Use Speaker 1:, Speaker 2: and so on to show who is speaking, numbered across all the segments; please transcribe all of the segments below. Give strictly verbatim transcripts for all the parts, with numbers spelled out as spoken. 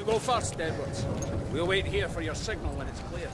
Speaker 1: go first, Edwards. We'll wait here for your signal when it's clear.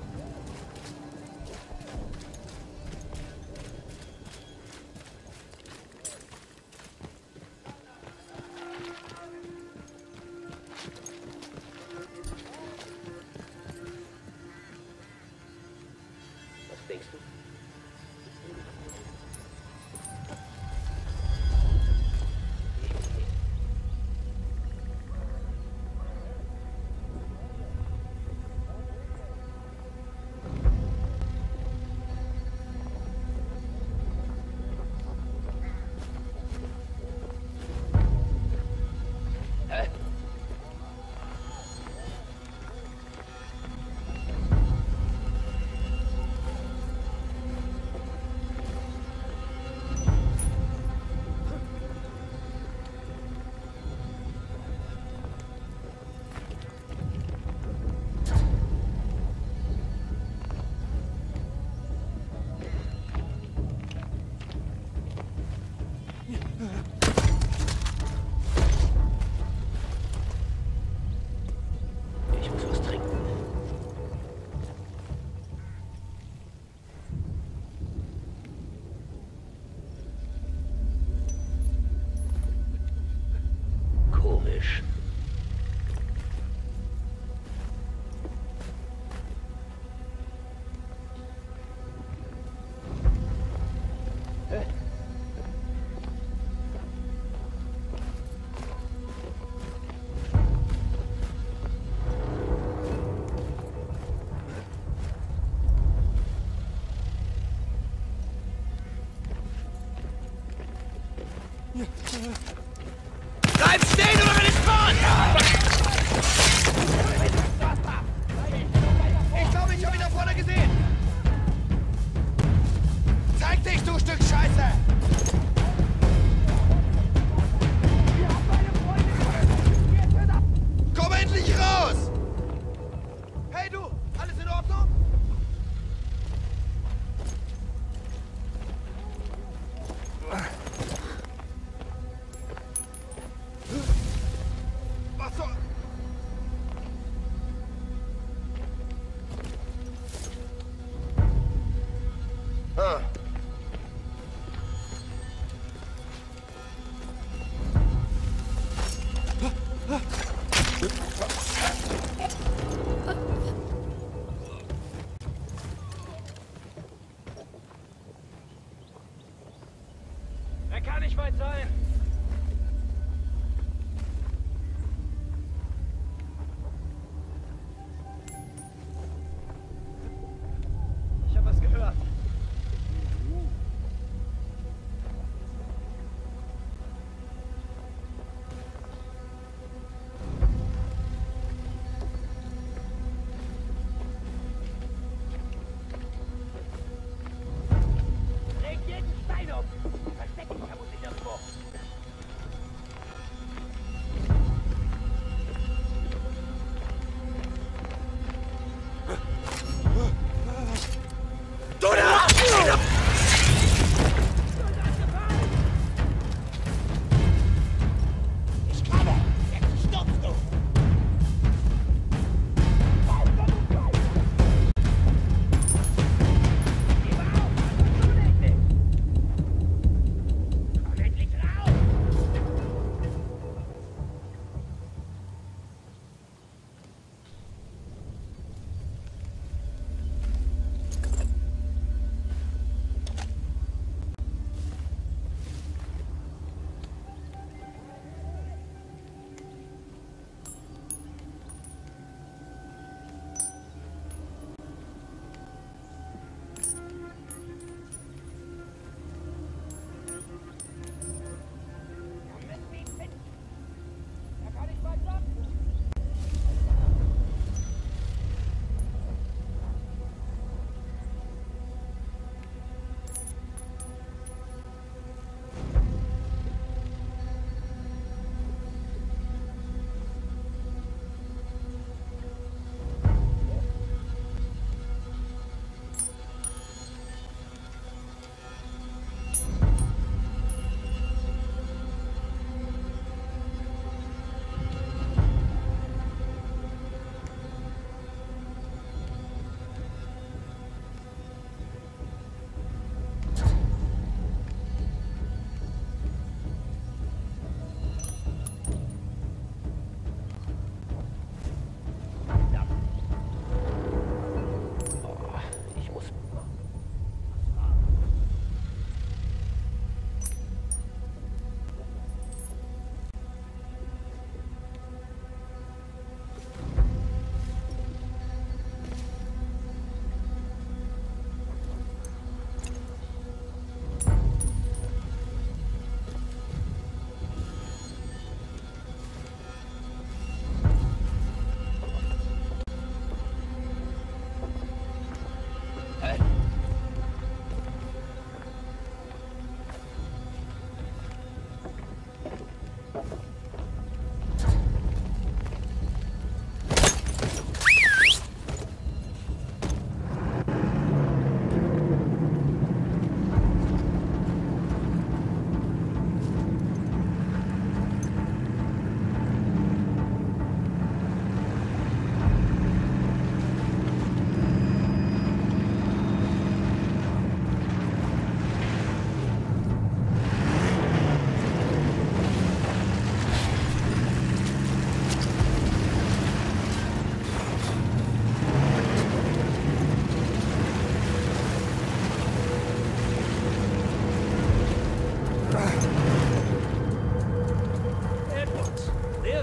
Speaker 2: Bleib stehen oder wenn ich fahren! Ich glaube, ich habe ihn da vorne gesehen! Zeig dich, du Stück Scheiße! Komm endlich raus! Hey du, alles in Ordnung? Was soll... Ah.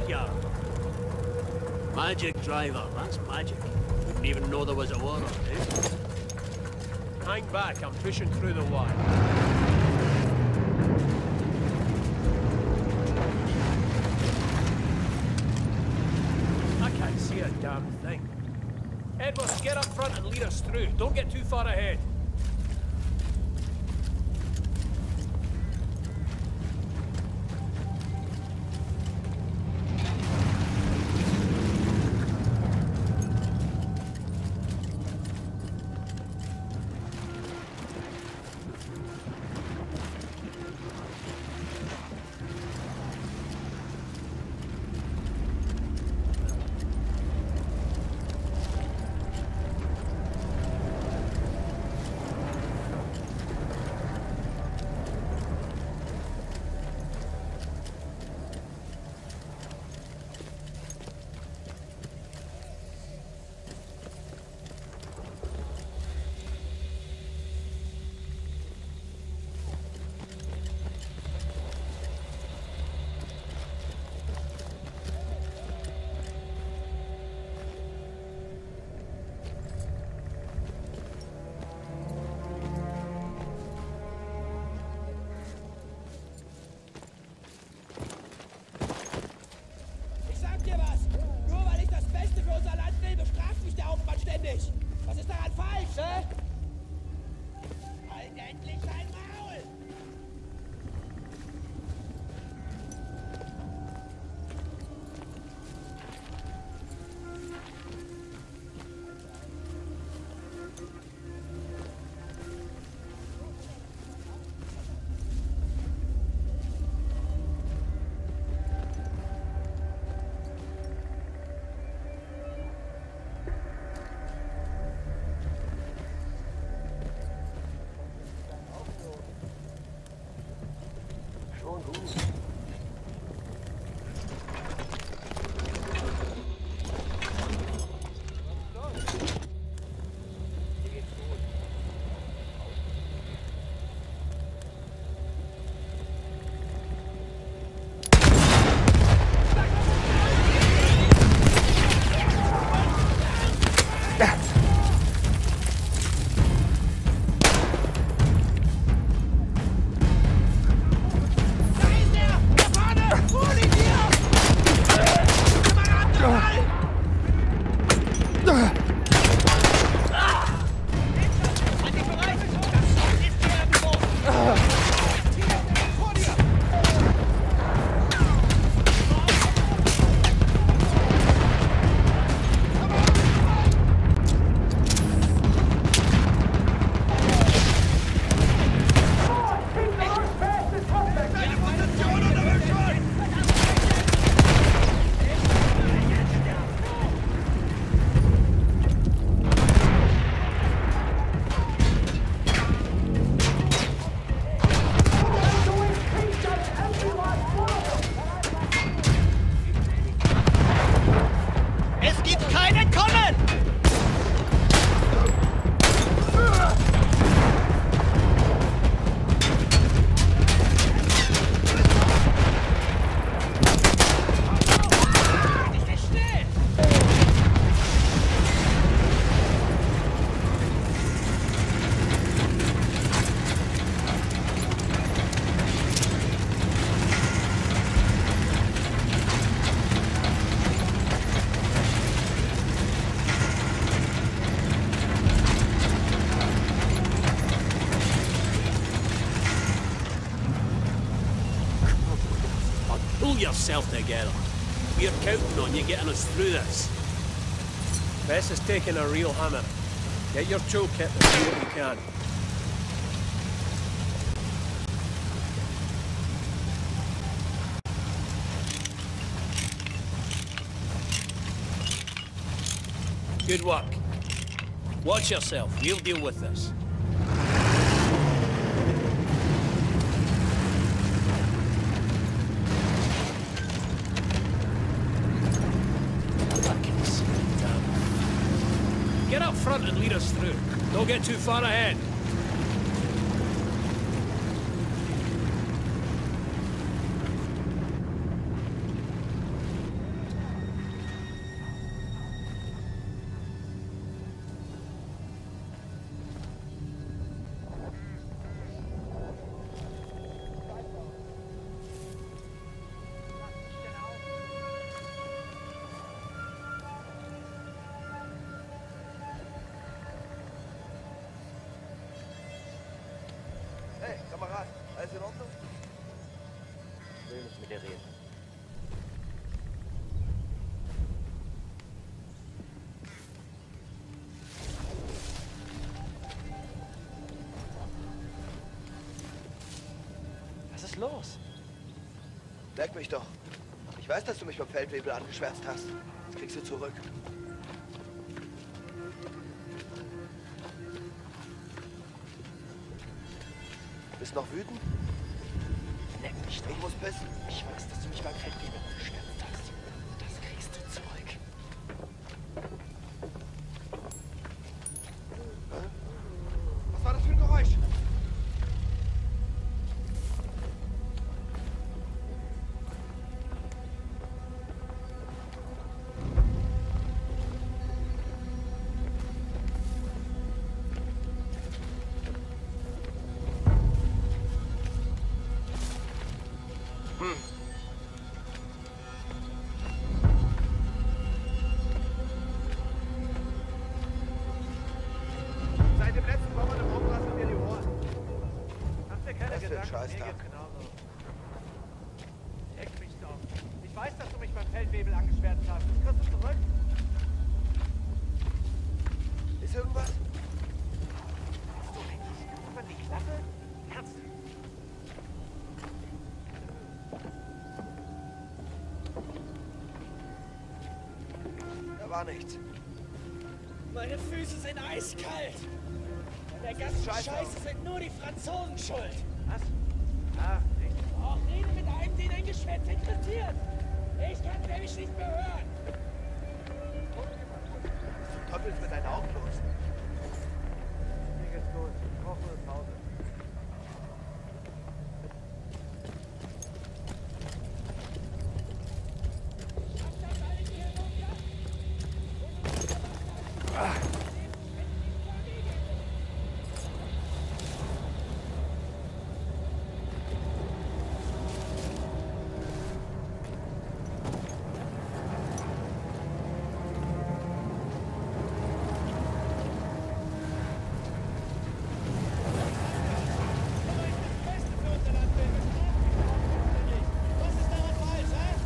Speaker 3: junkyard. Magic driver, that's magic. Didn't even know there was a war on, eh?
Speaker 4: Hang back, I'm pushing through the wire. I can't see a damn thing. Edwards, get up front and lead us through. Don't get too far ahead.
Speaker 2: Was ist daran falsch, hä? Halt endlich dein Maul!
Speaker 3: Pull yourself together. We're counting on you getting us through this.
Speaker 4: Bess is taking a real hammer. Get your toolkit and do what you can.
Speaker 3: Good work. Watch yourself. We'll deal with this.
Speaker 4: Get up front and lead us through. Don't get too far ahead.
Speaker 5: Hey, Kamerad, alles in Ordnung? Ich will nicht mit dir reden.
Speaker 2: Was ist los?
Speaker 5: Leck mich doch. Ich weiß, dass du mich beim Feldwebel angeschwärzt hast. Das kriegst du zurück. Bist noch wütend?
Speaker 2: Leck mich doch.
Speaker 5: Ich muss pissen.
Speaker 2: Ich weiß, dass du mich beim Feldwebel angeschwärzt hast. Das kriegst du zurück.
Speaker 5: Hä? Was war das für ein Geräusch? Seit dem letzten Mal im Raum lassen wir die Ohren.
Speaker 4: Mach dir keine
Speaker 5: Was für ein
Speaker 4: Gedanken,
Speaker 5: Scheiß
Speaker 4: mir
Speaker 5: da.
Speaker 4: geht's genauso. Leck mich doch. Ich weiß, dass du mich beim Feldwebel angeschwärzt hast. Das kriegst du zurück.
Speaker 5: Ist irgendwas?
Speaker 4: Hast du eigentlich irgendwann die Klappe? Ernst?
Speaker 5: Da war nichts.
Speaker 2: Meine Füße sind eiskalt. Und der ganzen
Speaker 5: Scheiße
Speaker 2: Scheiße
Speaker 5: aus.
Speaker 2: sind nur die Franzosen schuld.
Speaker 4: Was? Ah, nichts.
Speaker 2: Auch rede mit einem, den ein Geschwätz interessiert. Ich kann nämlich nicht mehr hören.
Speaker 5: Was zum Teufel ist mit deinen Augen los?
Speaker 4: Mir geht's gut. Ich brauche nur eine Pause.
Speaker 2: Was ist daran falsch, hä?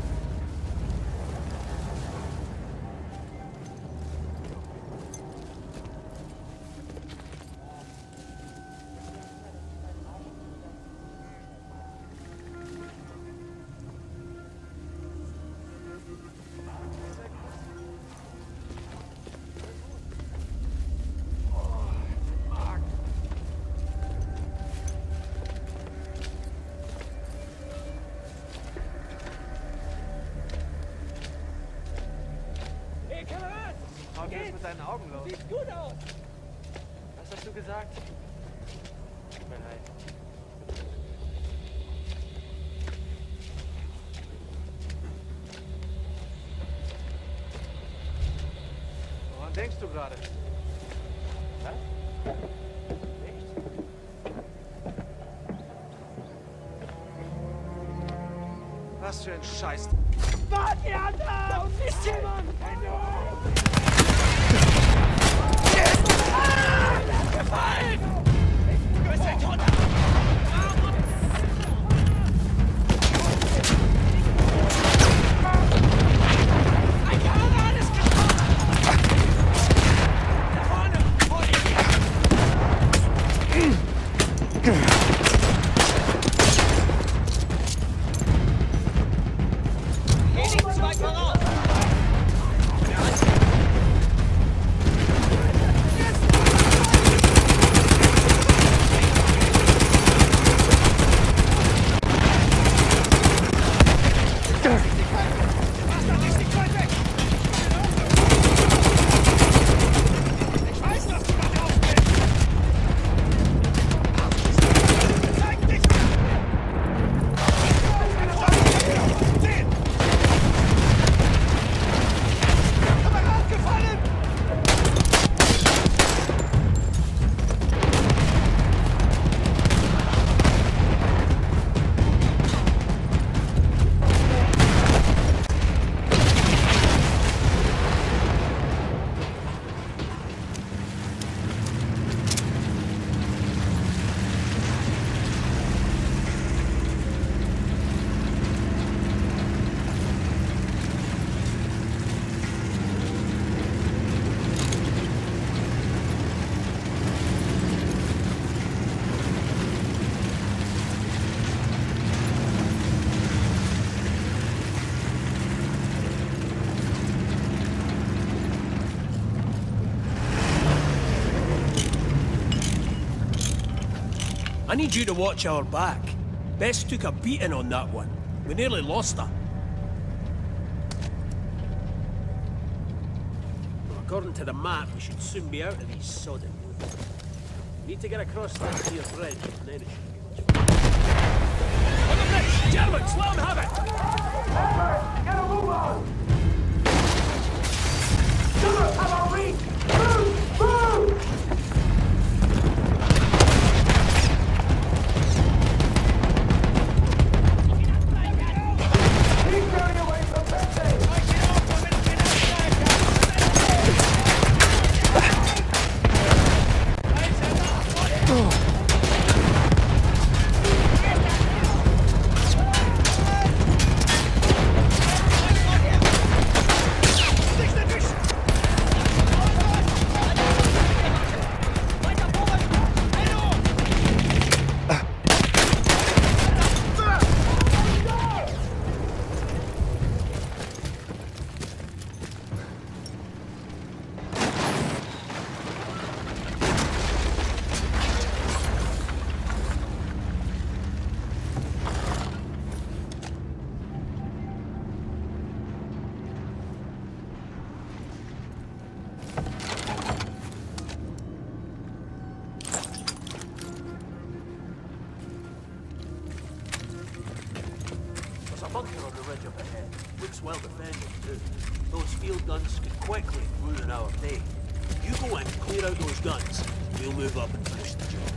Speaker 2: Hey, Kamerad!
Speaker 4: Was ist mit deinen Augen los?
Speaker 2: Sieht gut aus!
Speaker 4: Was hast du gesagt? Tut mir leid. Woran denkst du gerade? Was? Nichts? Was für ein Scheiß.
Speaker 2: Wart ihr da! Und wisst ihr, Mann! Gefallen! Du bist ein Toter! Ein Kamerad ist gestorben! Da vorne! Vor dir! Geh nicht zu weit voraus!
Speaker 4: I need you to watch our back. Bess took a beating on that one. We nearly lost her.
Speaker 3: Well, according to the map, we should soon be out of these sodden woods. We need to get across that near bridge, and then it should be much fun.
Speaker 4: On the bridge! Germans, let them have it!
Speaker 6: Get a move on! Sugar, have a reach! Move! Move! Keep turning away from Betsy!
Speaker 3: Bunker on the ridge up ahead. Looks well defended, too. Those field guns could quickly ruin our day. You go in, clear out those guns. We'll move up and finish the job.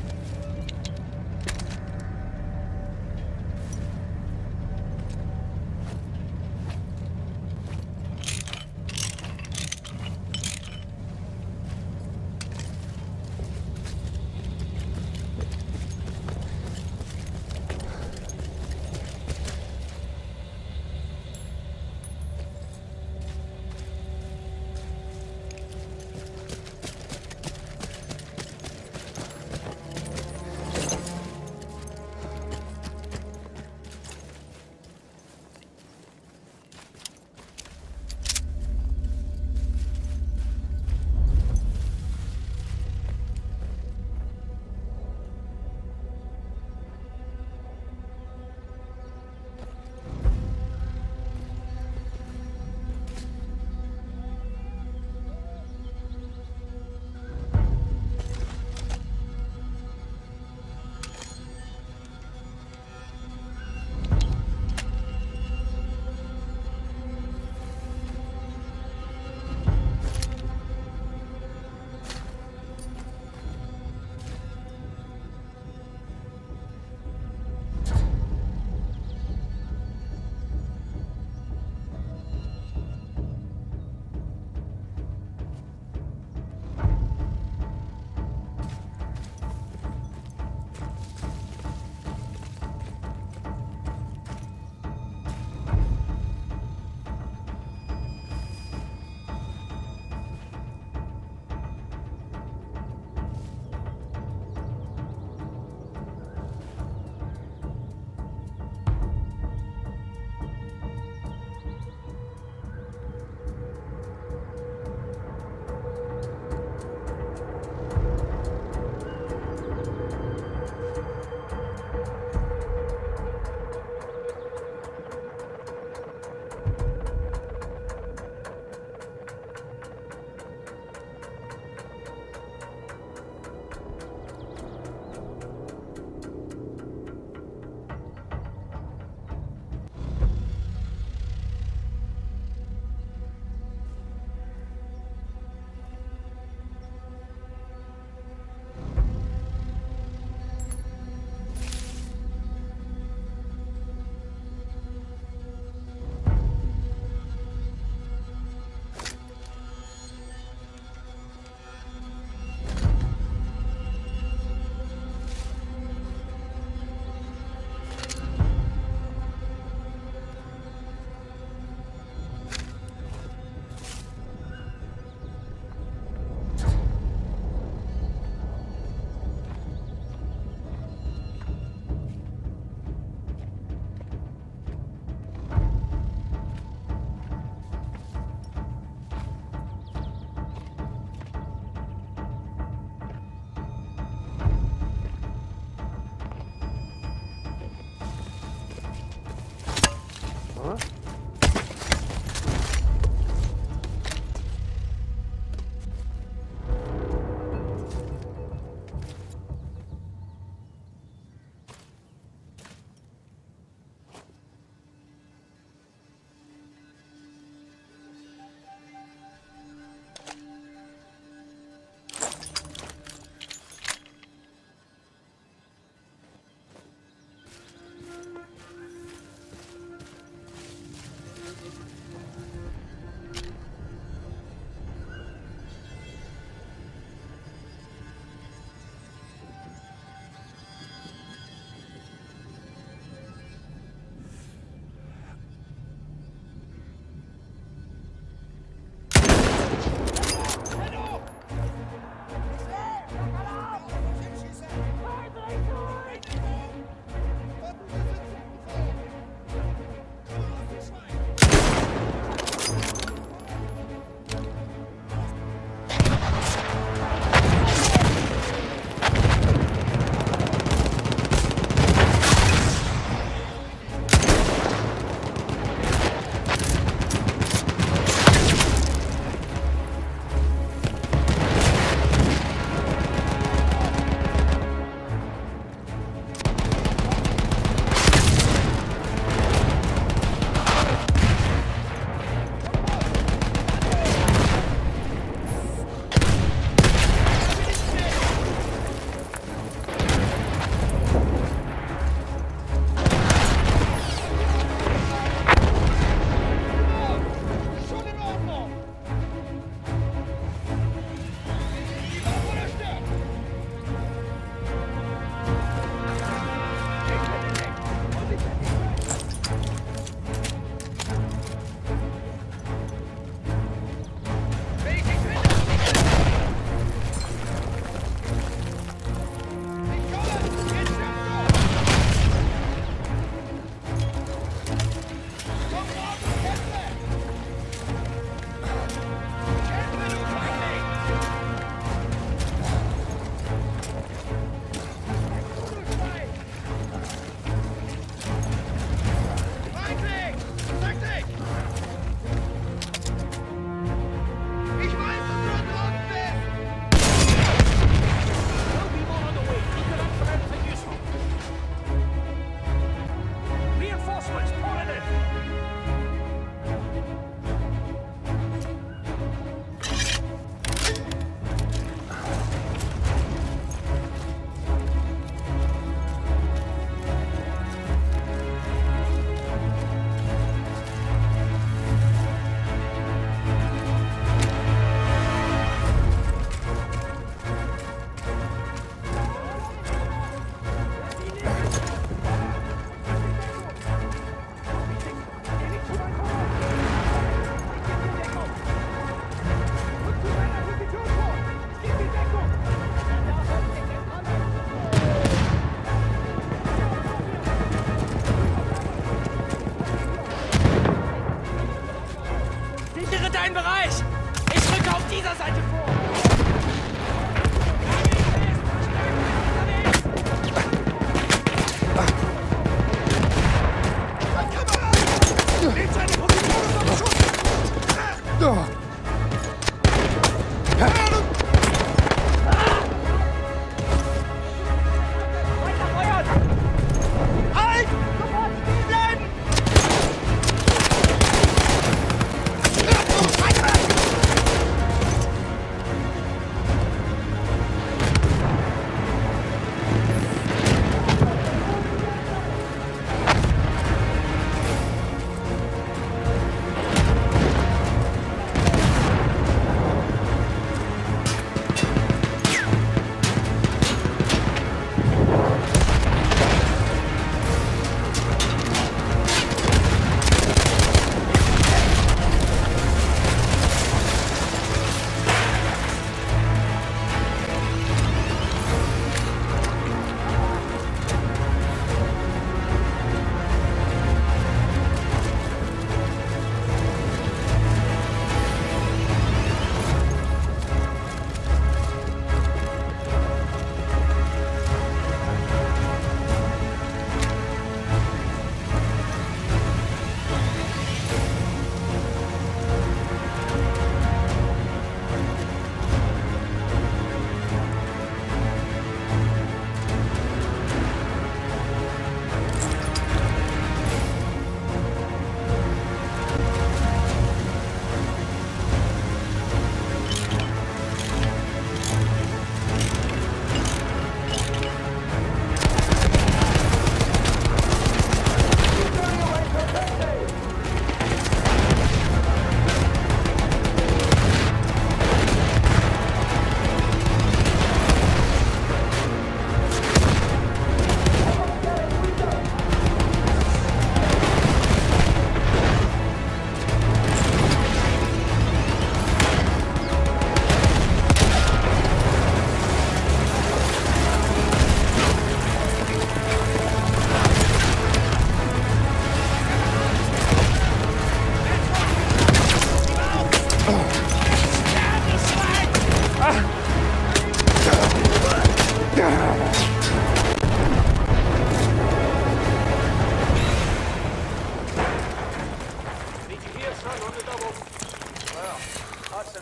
Speaker 5: Los!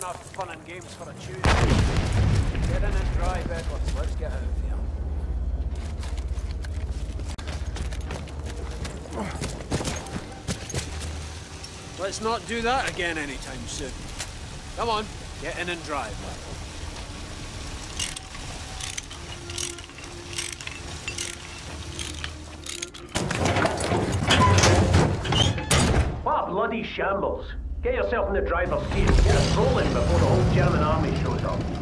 Speaker 4: enough fun and games for a Tuesday. Get in and drive, Edwards. Let's get out of here. Let's not do that again anytime soon. Come on, get in and drive.
Speaker 3: What a bloody shambles. Get yourself in the driver's seat and get us rolling before the whole German army shows up.